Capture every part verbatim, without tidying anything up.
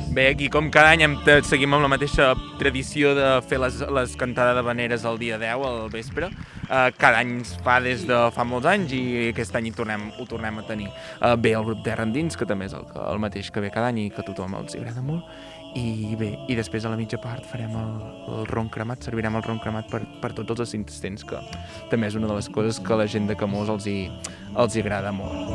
Bé, aquí com cada any hem, seguim amb la mateixa tradició de fer les, les cantades d'havaneres el dia deu, al vespre. Uh, cada any es fa des de fa molts anys i aquest any hi tornem, ho tornem a tenir. Uh, bé, el grup Terra Endins, que també és el, el mateix que ve cada any i que a tothom els agrada molt. I bé, i després a la mitja part farem el, el ron cremat, servirem el ron cremat per, per tots els assistents, que també és una de les coses que a la gent de Camós els hi, els hi agrada molt.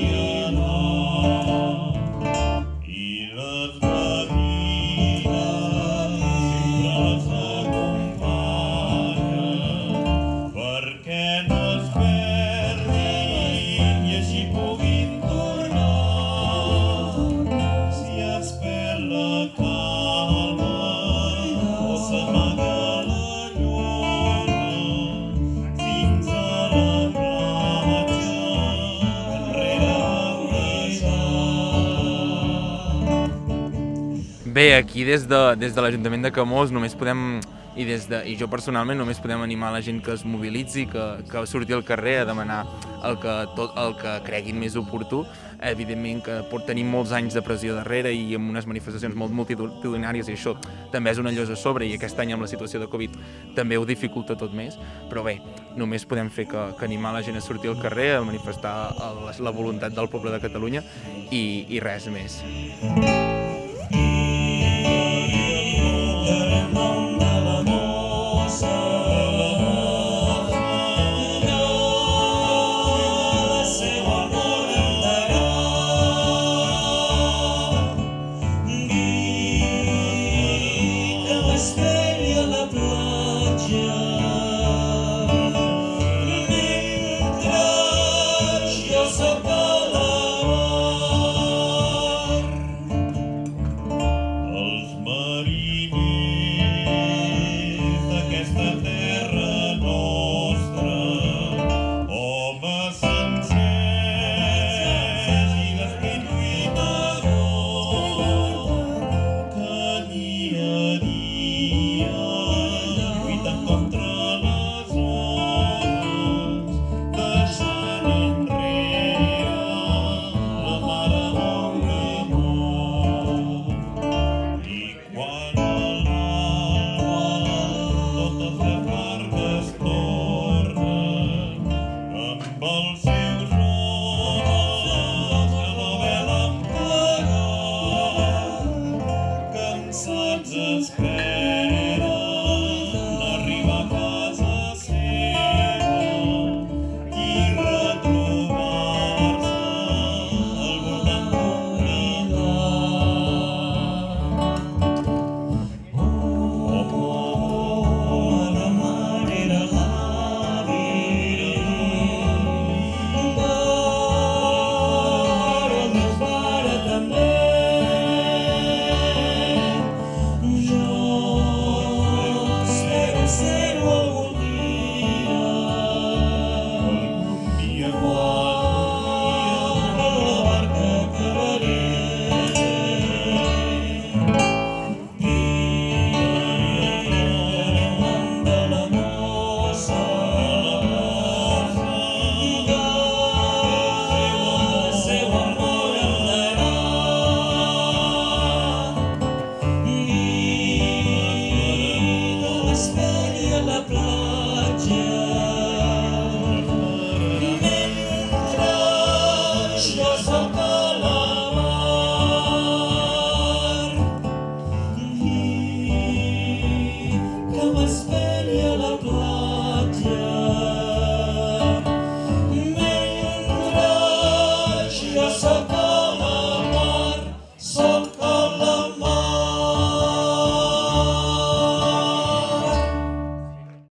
Bé, aquí des de, des de l'Ajuntament de Camós només podem, i, des de, i jo personalment només podem animar la gent que es mobilitzi, que, que surti al carrer a demanar el que, tot, el que creguin més oportú. Evidentment que tenim molts anys de pressió darrere i amb unes manifestacions molt multitudinàries i això també és una llosa a sobre i aquest any amb la situació de Covid també ho dificulta tot més, però bé, només podem fer que, que animar la gent a sortir al carrer, a manifestar el, la voluntat del poble de Catalunya i, i res més.